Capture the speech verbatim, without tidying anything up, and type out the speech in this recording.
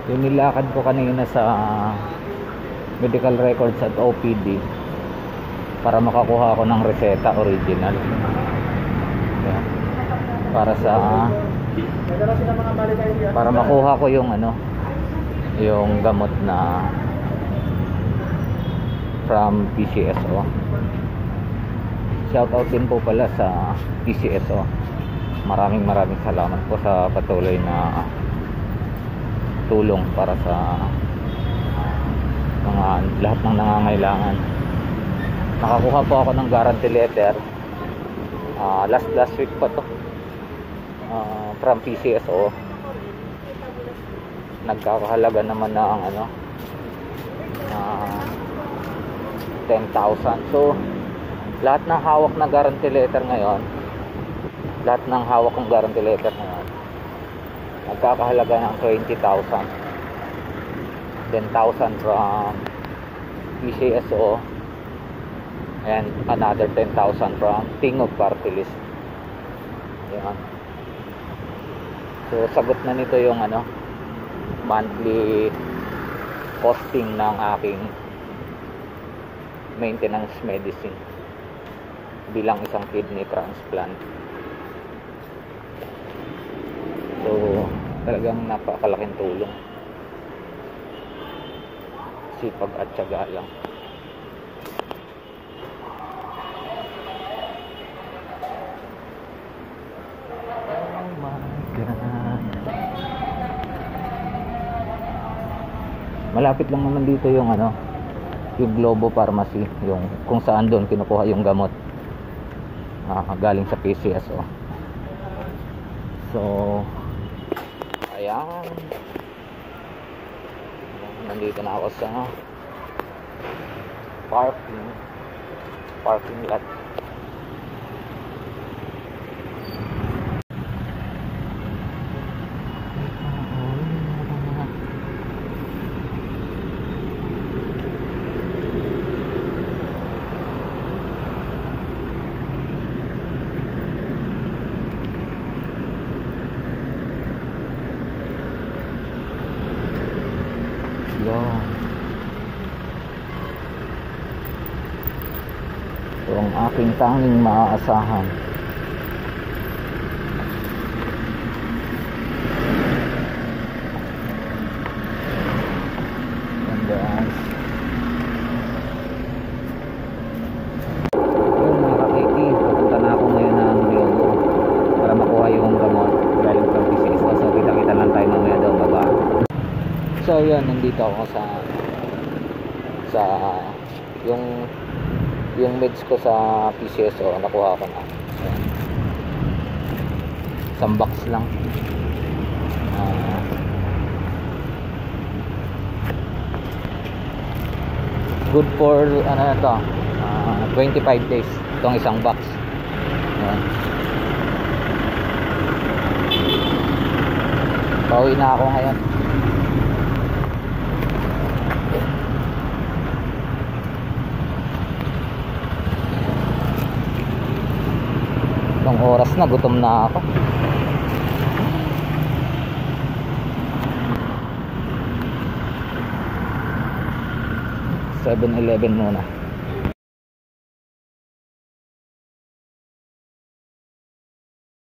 Yung nilakad ko kanina sa medical records at O P D para makakuha ako ng reseta original. Ayan. Para sa para makuha ko yung ano, yung gamot na from P C S O. Shout out din po pala sa P C S O. Maraming maraming salamat po sa patuloy na tulong para sa mga lahat ng nangangailangan. Nakakuha po ako ng guarantee letter uh, last last week pa to uh, from P C S O. Nagkakahalaga naman na ang ano uh, ten thousand. So lahat ng hawak na guarantee letter ngayon, lahat ng hawak ng guarantee letter ngayon nagkakahalaga ng twenty thousand. ten thousand from P C S O and another ten thousand from Tingog Party List. Yan. So sagot na nito yung ano monthly costing ng aking maintenance medicine bilang isang kidney transplant. So talagang napakalaking tulong, sipag at tiyaga lang. Oh my God. Malapit lang naman dito yung ano, yung Globo Pharmacy, yung kung saan doon kinukuha yung gamot uh, galing sa P C S O. So ayan, nandito na ako sa parking parking lot. Yan. So ang aking tanging maaasahan and guys, yung mga kakiki, pupunta na ako ngayon ng Globo para makuha yung gamot galing sa P C S O. So kita kita lang tayo mamaya daw baba. So yan, nandito ako sa sa yung yung meds ko sa P C S O, nakuha ko na. Ayan. Isang box lang. Uh, good for ano na to, uh, twenty-five days itong isang box. Ayan. Pauwi na ako ngayon. Itong oras na, gutom na ako. seven eleven muna.